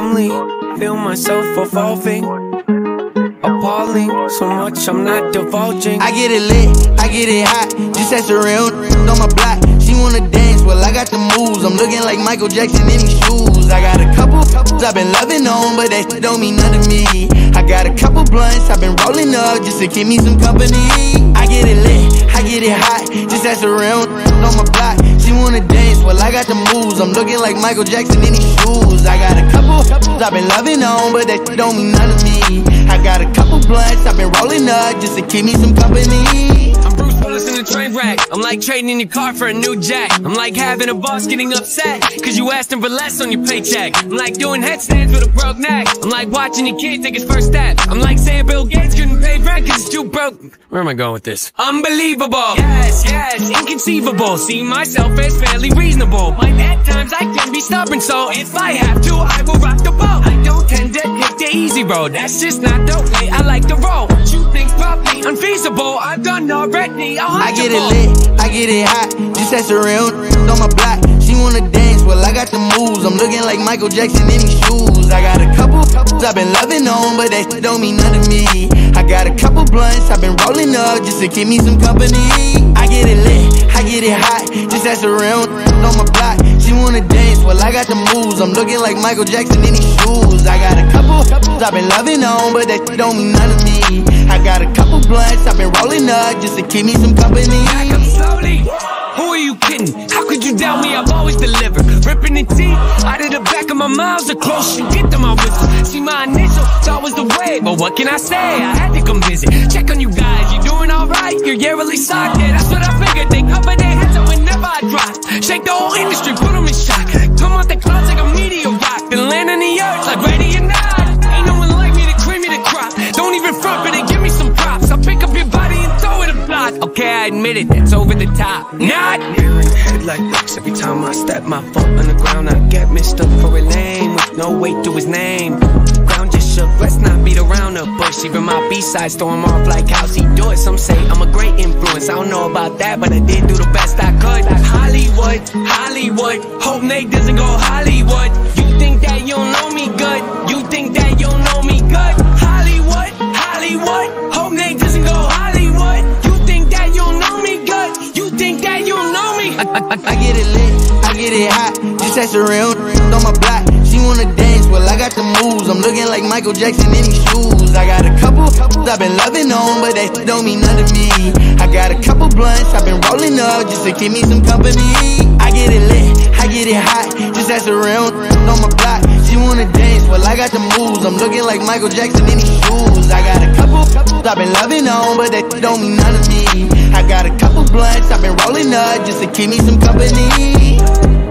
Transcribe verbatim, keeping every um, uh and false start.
lonely, feel myself evolving, appalling, so much I'm not divulging. I get it lit, I get it hot, just as a real on my block. She wanna dance, well I got the moves, I'm looking like Michael Jackson in these shoes. I got a couple I've been loving on, but that don't mean nothing to me. I got a couple blunts I've been rolling up just to keep me some company. I get it lit, I get it hot, just as a real on my block. She wanna dance, well I got the moves, I'm looking like Michael Jackson in these shoes. I got a couple I've been loving on, but that don't mean nothing to me. I got a couple blunts I've been rolling up just to keep me some company. I'm Bruce Willis in a train wreck. I'm like trading your car for a new jack. I'm like having a boss getting upset cause you asked him for less on your paycheck. I'm like doing headstands with a broke neck. I'm like watching your kid take his first step. I'm like saying Bill Gates couldn't pay rent cause it's too broke. Where am I going with this? Unbelievable. Yes, yes, inconceivable. See myself as fairly reasonable, but at times I can be stubborn, so if I have to I will rock the boat. I don't tend to hit the easy road, that's just not the way I like to roll. You think's probably unfeasible, I've done already. I get it lit, I get it hot, just as a real on my block. She wanna dance, well I got the moves, I'm looking like Michael Jackson in these shoes. I got a couple I've been loving on, but that don't mean nothing to me. I got a couple blunts I've been rolling up just to keep me some company. I get it lit, I get it hot, just as a real on my block. She wanna dance, well I got the moves, I'm looking like Michael Jackson in these shoes. I got a couple I've been loving on, but that don't mean nothing to me. I got a couple blunts I've been rolling up just to keep me some company. I come slowly. Who are you kidding? How could you doubt me? I've always delivered. Ripping the teeth out of the back of my mouth, the close you get to my whistle. See, my initial thought was the way, but what can I say? I had to come visit, check on you guys. You doing alright? You're yearly socked. Yeah, that's what I figured. They cover their heads up whenever I drop. Shake the whole industry, put them in shock. Come out the clouds like a meteor rock, then land on the earth like ready or not. Ain't no one like me to cream me the crop. Don't even front, but they give me some props. I'll pick up your body and throw it a block. Okay, I admit it, that's over the top. Not in the head like ducks. Every time I step my foot on the ground, I get mistook for a name with no weight to his name. Ground just shook, let's not beat around the bush. Even my B-sides throw him off like how's he do it. Some say I'm a great influence, I don't know about that, but I did do the best I could. Like Hollywood, Hollywood, hope Nate doesn't go Hollywood. You think that you don't know me good, you think that you don't know me good. Hollywood, Hollywood, hope Nate doesn't go Hollywood. You think that you don't know me good, you think that you don't know me. I, I, I, I get it lit, I get it hot, just as a real on my block. She wanna dance, well I got the moves, I'm looking like Michael Jackson in these shoes. I got a couple I've been loving on, but that don't mean nothing to me. I got a couple blunts I've been rolling up just to keep me some company. I get it lit, I get it hot, just as a real on my block. She wanna dance, well I got the moves, I'm looking like Michael Jackson in these shoes. I got a couple I've been loving on, but that don't mean nothing to me. I got a couple blunts I've been rolling up just to keep me some company.